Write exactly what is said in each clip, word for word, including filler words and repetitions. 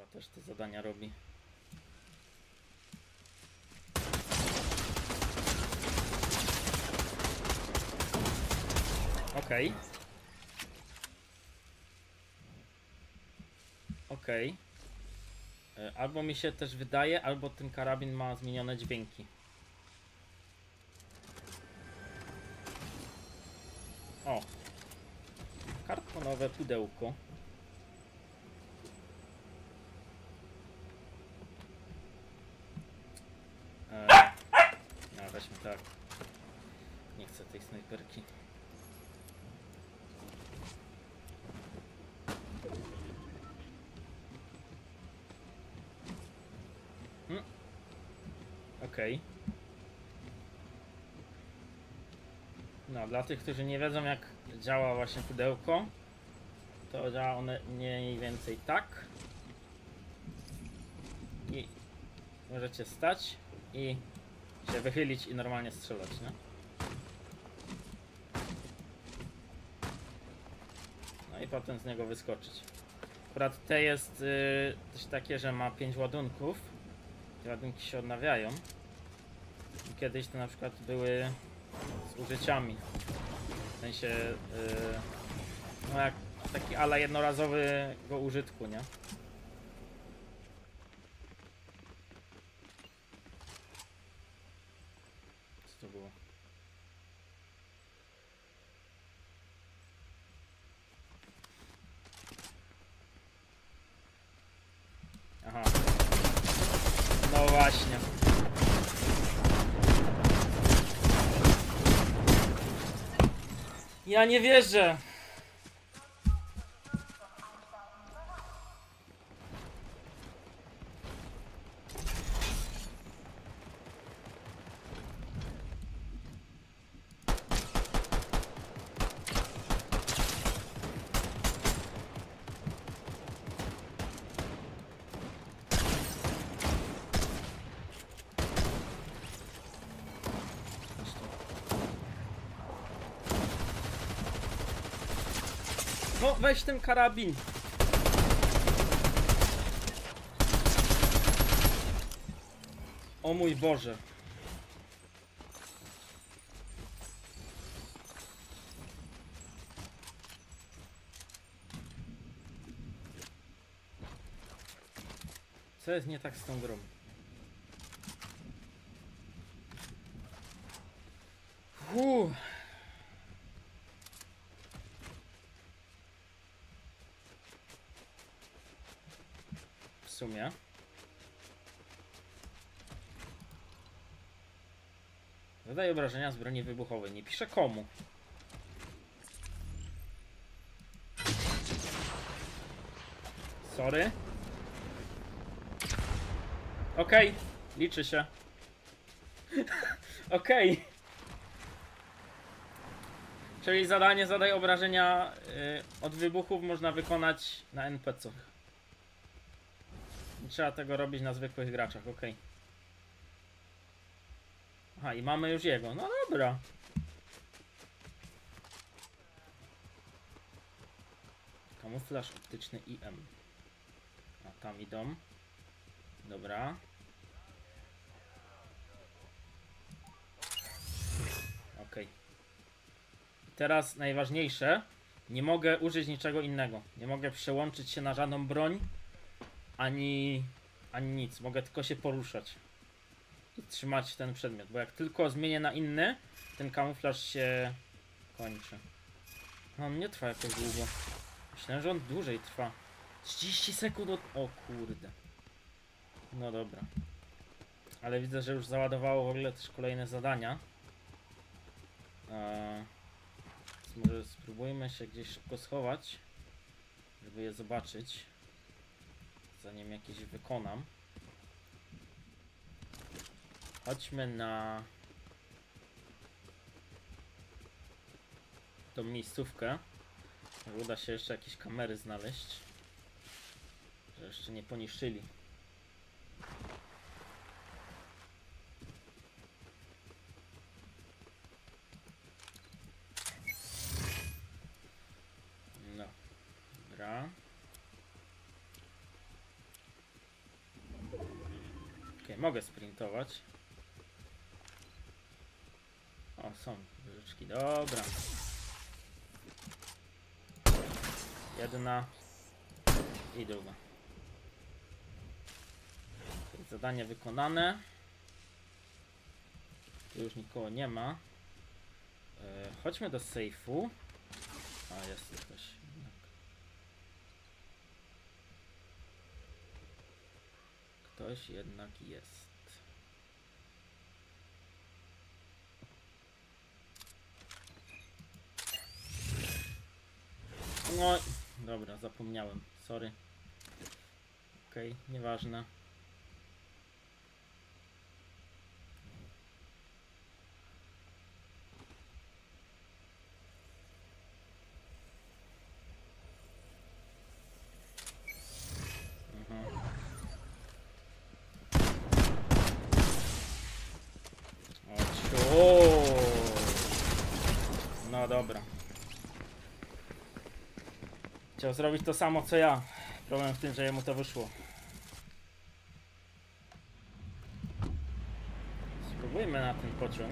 też te zadania robi. Okej. Okay. Okej. Okay. Albo mi się też wydaje, albo ten karabin ma zmienione dźwięki. O. Kartonowe pudełko. Eee. No, weźmy tak. Nie chcę tej snajperki. Hmm. Okej. Okay. No, dla tych, którzy nie wiedzą, jak działa właśnie pudełko, to działa one mniej więcej tak. I możecie stać i się wychylić i normalnie strzelać, nie? No i potem z niego wyskoczyć. Akurat te jest yy, też takie, że ma pięć ładunków. Te ładunki się odnawiają. I kiedyś to na przykład były z użyciami. W sensie, yy, no jak taki ala jednorazowego użytku, nie? Co to było? Aha. No właśnie. Ja nie wierzę. No weź ten karabin. O mój Boże. Co jest nie tak z tą grą? Uuu. W sumie. Zadaje obrażenia z broni wybuchowej. Nie pisze komu. Sorry. Okej. Okay. Liczy się. Okej. Okay. Czyli zadanie zadaj obrażenia yy, od wybuchów można wykonać na en pe cach. Nie trzeba tego robić na zwykłych graczach, ok. Aha, i mamy już jego. No dobra. Kamuflaż optyczny i em. A tam idą. Dobra. Ok. Teraz najważniejsze. Nie mogę użyć niczego innego. Nie mogę przełączyć się na żadną broń. Ani, ani nic. Mogę tylko się poruszać. I trzymać ten przedmiot. Bo jak tylko zmienię na inny, ten kamuflaż się kończy. No, on nie trwa jakoś długo. Myślałem, że on dłużej trwa. trzydzieści sekund od... O kurde. No dobra. Ale widzę, że już załadowało w ogóle też kolejne zadania. Eee, może spróbujmy się gdzieś szybko schować, żeby je zobaczyć, zanim jakieś wykonam. Chodźmy na tą miejscówkę. Może uda się jeszcze jakieś kamery znaleźć, że jeszcze nie poniszczyli. No, dobra. mogę sprintować. O, są wieżyczki, dobra. Jedna i druga. Zadanie wykonane. Tu już nikogo nie ma. E, chodźmy do sejfu. A, jest tu ktoś. Ktoś jednak jest. No, dobra, zapomniałem. Sorry. Okej, okay, nieważne. Mhm. O, no dobra. Chciał zrobić to samo co ja. Problem w tym, że jemu to wyszło. Spróbujmy na ten pociąg.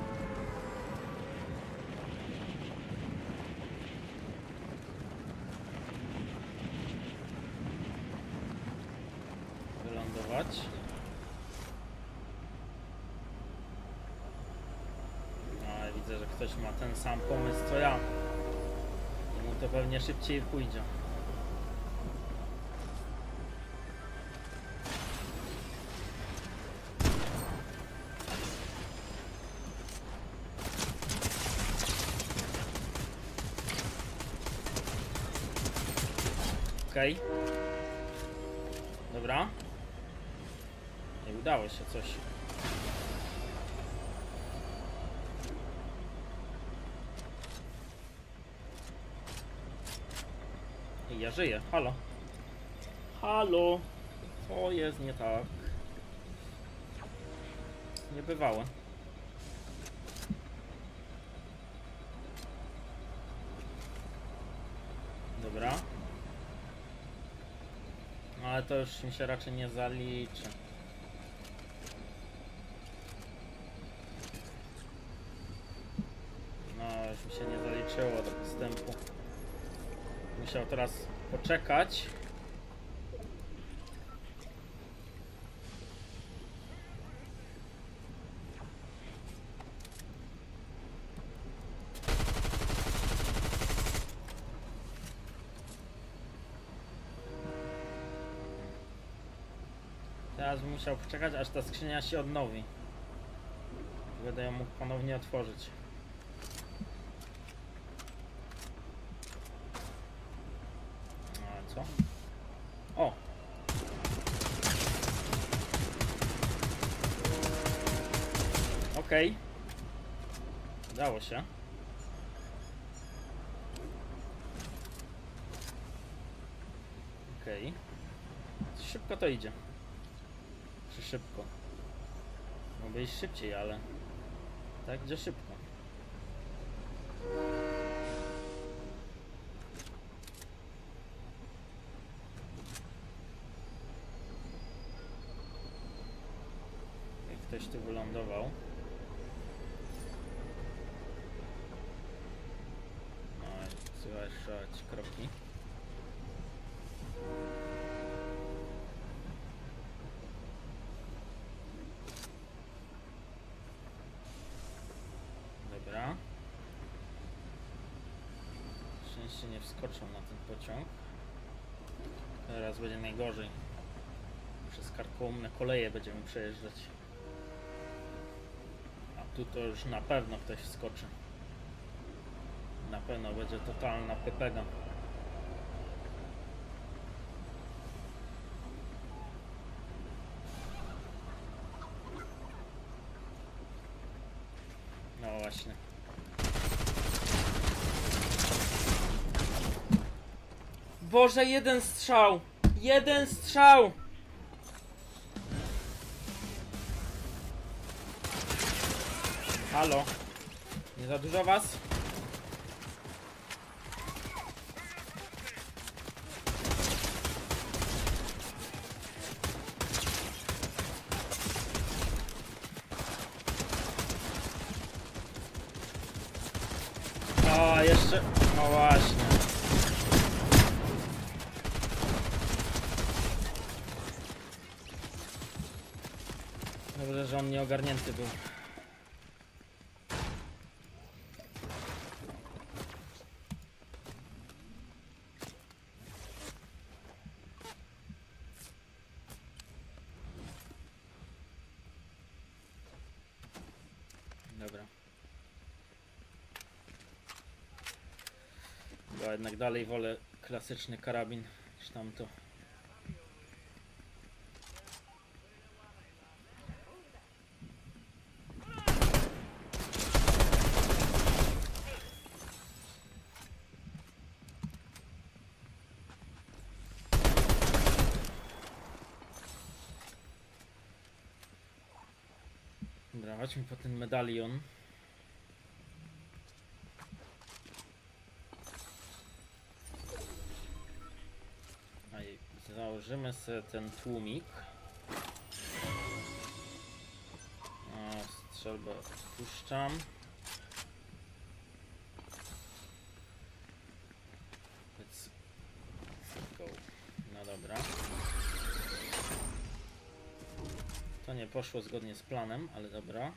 Wylądować. No, ale widzę, że ktoś ma ten sam pomysł co ja. I mu to pewnie szybciej pójdzie. Okej. Okay. Dobra. Nie udało się coś. I ja żyję. Halo. Halo. Co jest nie tak? Niebywałe. Dobra. Ale to już mi się raczej nie zaliczy. No, już mi się nie zaliczyło do postępu. Musiał teraz poczekać. Teraz bym musiał poczekać, aż ta skrzynia się odnowi. Będę ją mógł ponownie otworzyć. No ale co? O! Okej. Okay. Udało się. Okej. Okay. Szybko to idzie. Czy szybko? Mogę iść szybciej, ale tak gdzie szybko. Jak ktoś tu wylądował. No, słychać kroki. Dobra. Szczęście nie wskoczą na ten pociąg. Teraz będzie najgorzej. Przez karkołomne koleje będziemy przejeżdżać. A tu to już na pewno ktoś wskoczy. Na pewno będzie totalna pepega. No właśnie. Boże, jeden strzał! Jeden strzał! Halo? Nie za dużo was? jeszcze... O właśnie. Dobrze, że on nieogarnięty był. Dobra. Bo jednak dalej wolę klasyczny karabin niż tamto. Dobra, chodźmy po ten medalion. A i założymy sobie ten tłumik. O, strzelbę odpuszczam. Let's go. No dobra. To nie poszło zgodnie z planem, ale dobra.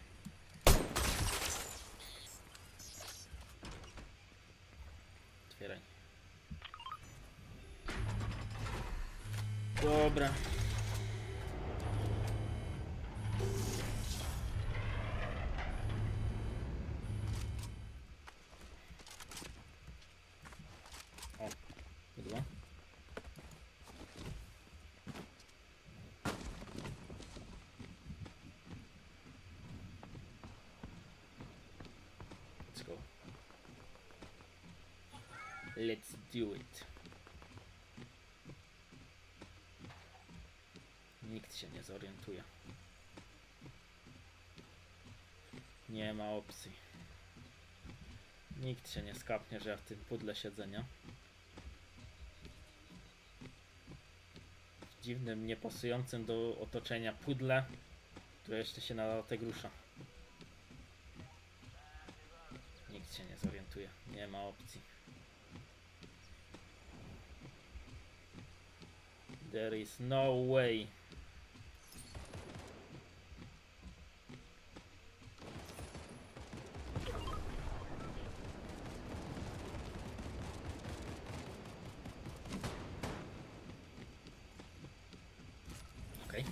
Otwieraj. Dobra. O, bydło. Let's go. Let's do it. Nikt się nie zorientuje. Nie ma opcji. Nikt się nie skapnie, że ja w tym pudle siedzę, nie? W dziwnym, niepasującym do otoczenia pudle, które jeszcze się na dodatek rusza. Nikt się nie zorientuje. Nie ma opcji. There is no way. Okay.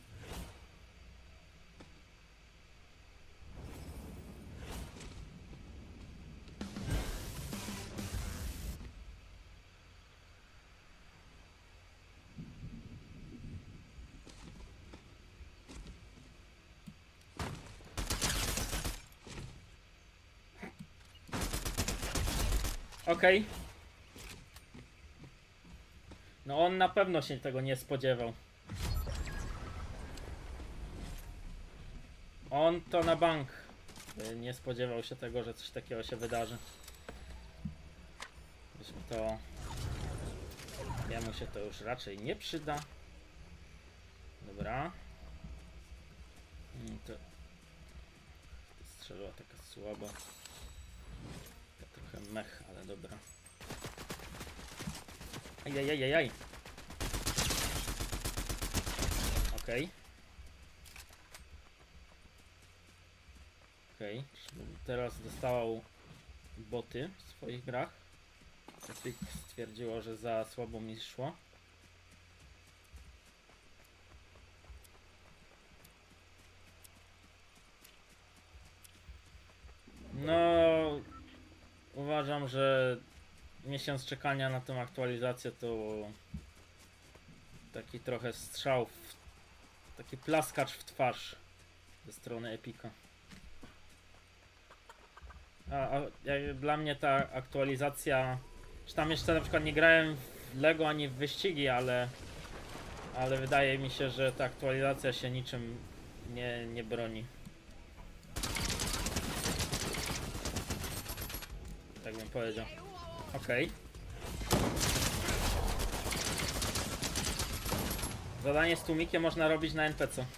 Okej. Okay. No on na pewno się tego nie spodziewał. On to na bank nie spodziewał się tego, że coś takiego się wydarzy. Byśmy to... Jemu się to już raczej nie przyda. Dobra. To... Strzeliła taka słaba. Trochę mech, ale dobra. Ajajajajaj. Okej. Okej. Teraz dostał boty w swoich grach. Epic stwierdziło, że za słabo mi szło. No... Uważam, że miesiąc czekania na tę aktualizację to taki trochę strzał, w, taki plaskacz w twarz ze strony Epica. A, a jak dla mnie ta aktualizacja, czy tam jeszcze na przykład nie grałem w Lego ani w wyścigi, ale ale wydaje mi się, że ta aktualizacja się niczym nie, nie broni. Tak bym powiedział. Okej. Okay. Zadanie z tłumikiem można robić na N P C.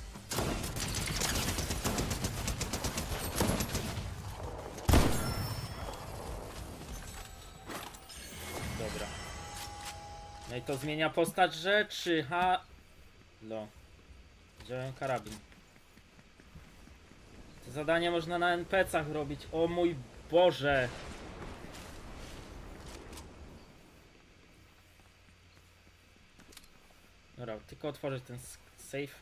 to zmienia postać rzeczy. Ha. No. Wziąłem karabin. Te zadania można na en pe cach robić. O mój Boże. Dobra, tylko otworzyć ten safe.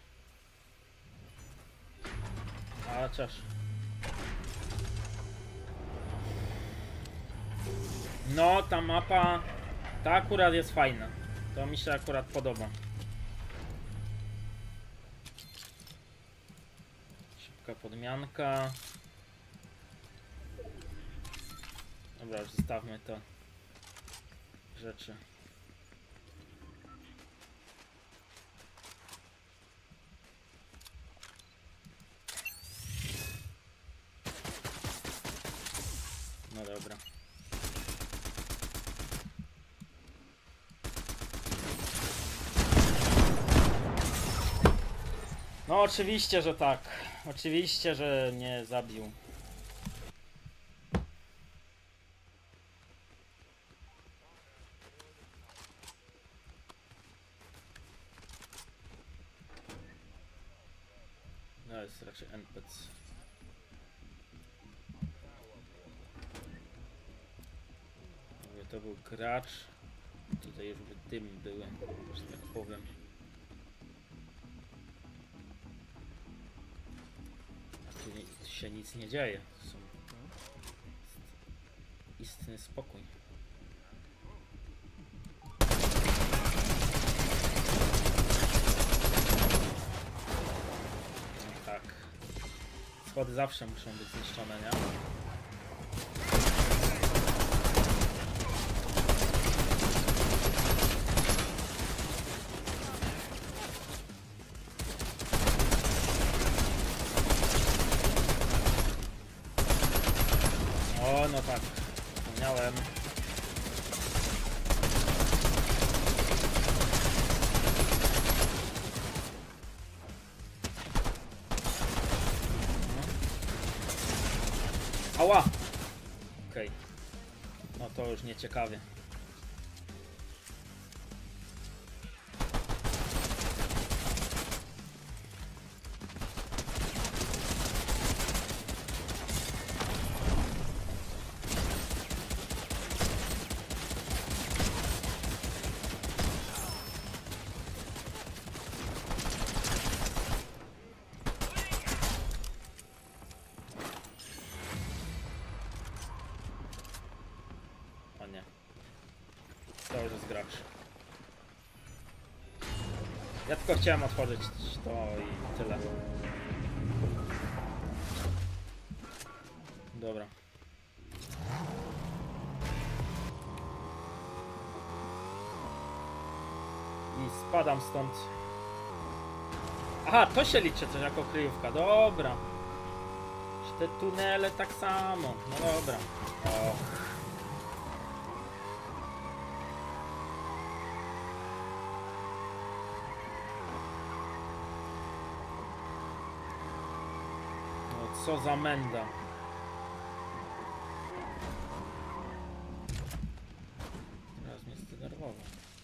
A chociaż. No, ta mapa. Ta akurat jest fajna. To mi się akurat podoba. Szybka podmianka. Dobra, już zostawmy to rzeczy. No dobra. No oczywiście, że tak. Oczywiście, że mnie zabił. No jest raczej en pe ce. Jakby to był gracz, tutaj już by dymy były, że tak powiem. A tu, nie, tu się nic nie dzieje. To są istny spokój. No tak. Schody zawsze muszą być zniszczone, nie? O, no tak. Wspomniałem. Ała! Okej. Okay. No to już nieciekawie. To już jest gracz. Ja tylko chciałem otworzyć to i tyle. Dobra. I spadam stąd. Aha, to się liczy też jako kryjówka. Dobra. Czy te tunele tak samo? No dobra. O. Co za menda. Teraz mnie zdenerwował.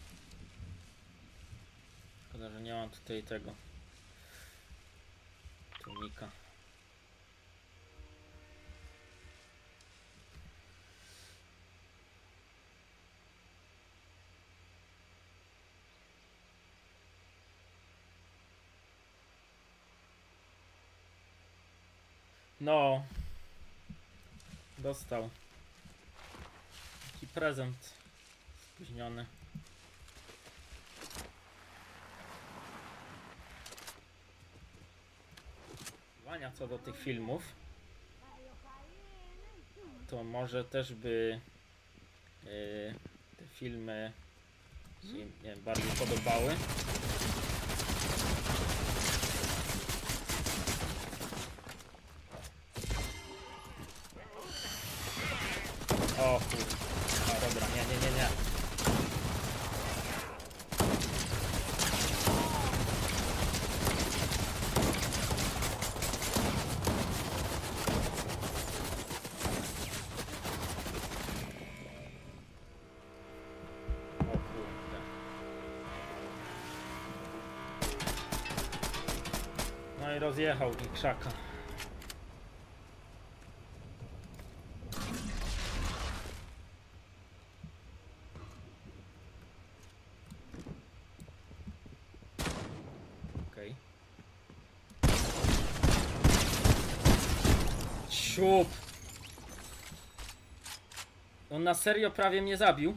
Szkoda, że nie mam tutaj tego tunika. No, dostał taki prezent spóźniony. Co do tych filmów, to może też by yy, te filmy się, nie wiem, bardziej podobały. O kurde. A dobra, nie, nie, nie, nie. O kurde. No i rozjechał mi krzaka. Okej. Siup! On na serio prawie mnie zabił.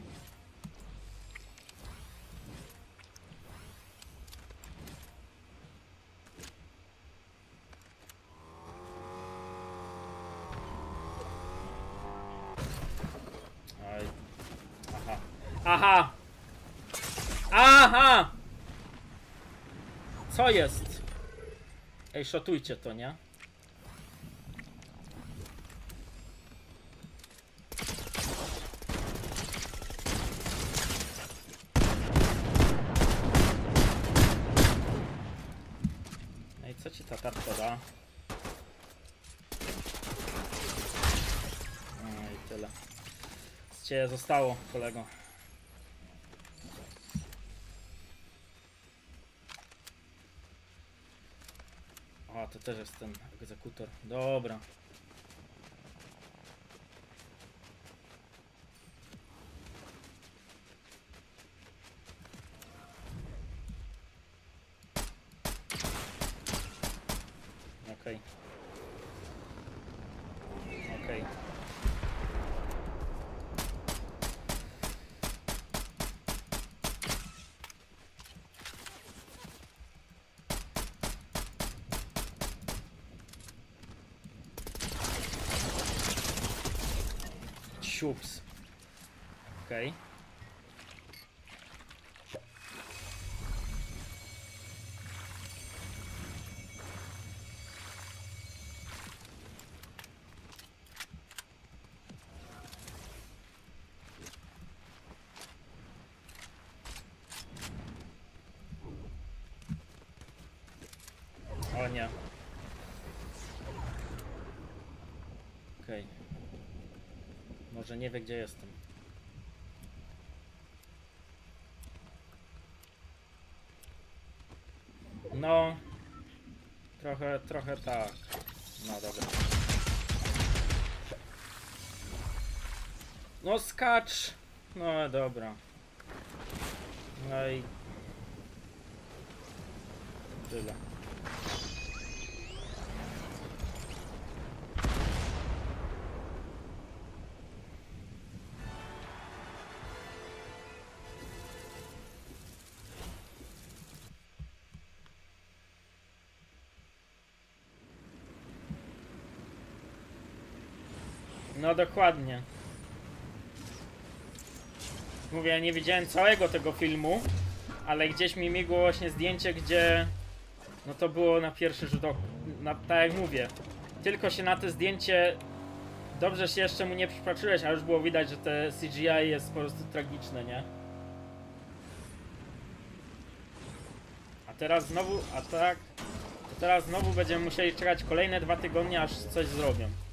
Oj. Aha. Aha! Aha! Co jest? Ej, szotujcie to, nie? No i co ci ta tarcza da? No i tyle. Z ciebie zostało, kolego. A, to też jest ten egzekutor. Dobra. Okej. Okej. Siups. Okej. O nie. Okej. Może nie wie, gdzie jestem. No. Trochę, trochę tak. No dobra. No skacz. No dobra. No i... tyle. No dokładnie. Mówię, ja nie widziałem całego tego filmu, ale gdzieś mi migło właśnie zdjęcie, gdzie no to było na pierwszy rzut oka. Na, tak jak mówię, tylko się na to zdjęcie dobrze się jeszcze mu nie przypatrzyłeś, a już było widać, że te C G I jest po prostu tragiczne, nie? A teraz znowu, a tak, to teraz znowu będziemy musieli czekać kolejne dwa tygodnie, aż coś zrobią.